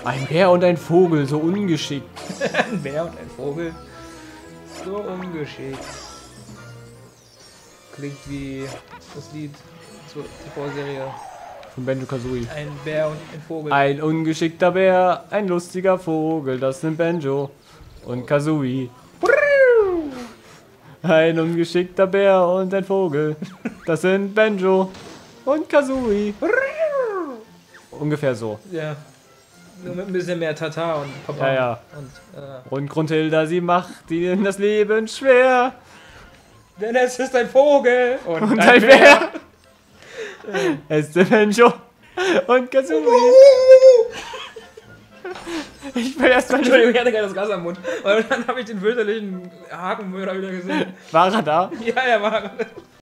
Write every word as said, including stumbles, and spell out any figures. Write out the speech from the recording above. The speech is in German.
Ein Bär und ein Vogel, so ungeschickt. Ein Bär und ein Vogel. So ungeschickt. Klingt wie das Lied zur T V-Serie. Von Banjo-Kazooie. Ein Bär und ein Vogel. Ein ungeschickter Bär, ein lustiger Vogel, das sind Banjo und Kazooie. Ein ungeschickter Bär und ein Vogel, das sind Banjo und Kazooie. Ungefähr so. Ja. Nur mit ein bisschen mehr Tata und Papa. Ja, ja. Und, äh, Und Grunthilda, sie macht ihnen das Leben schwer. denn es ist ein Vogel und, Und ein Bär. Es ist Banjo und Kazooie. Ich will erst mal. Entschuldigung, ich hatte gerade das Gas am Mund. Und dann habe ich den fürchterlichen Hakenmörder wieder gesehen. War er da? Ja, er war.